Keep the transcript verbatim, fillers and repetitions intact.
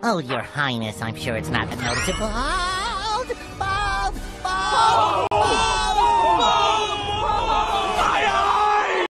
Oh, Your Highness, I'm sure it's not that noticeable. Ah!